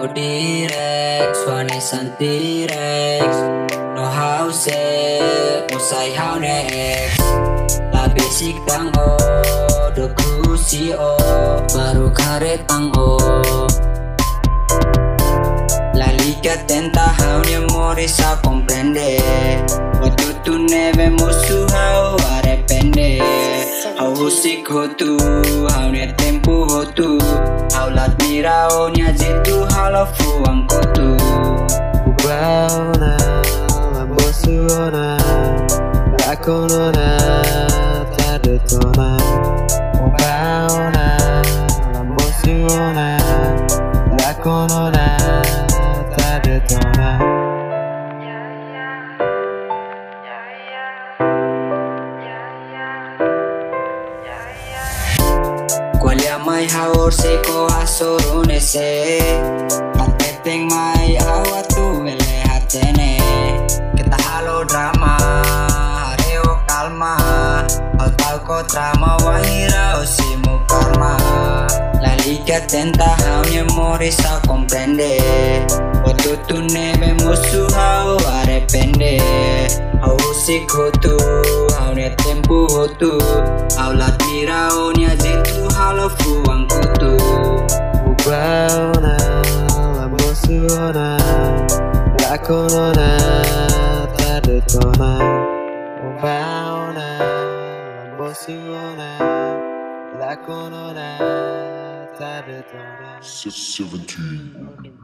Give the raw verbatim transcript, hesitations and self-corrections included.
Direct, suane santirex. No house, usai how next. La basic tang o, do kusi o, baru kare tang o. La liga tenta how ne morisa comprende. Waktu tu neve musuh how arepende. How husik hotu, how ne tempo hotu. How lat mirao nya jitu halo fuang kotu. Ubaona, lambosuona, lakonona, tadetona. Ubaona, lambosuona, lakonona, tadetona. Kualia mai haor seko asorone se. Mateteng mai awatu mele hatene. Kita halo drama, hareo kalma. Au tau ko drama wahira o simu karma. La liga tenta hau nye morisa comprende. Otu tu neve musuh hau arepende. Hau usik hotu, hau ne tempu hotu. Hau lat mirao nya jitu halo fuang kutu. Ubaona, lambosuona, lakonona, tadetona. Ubaona, lambosuona, lakonona, tadetona. Seventeen.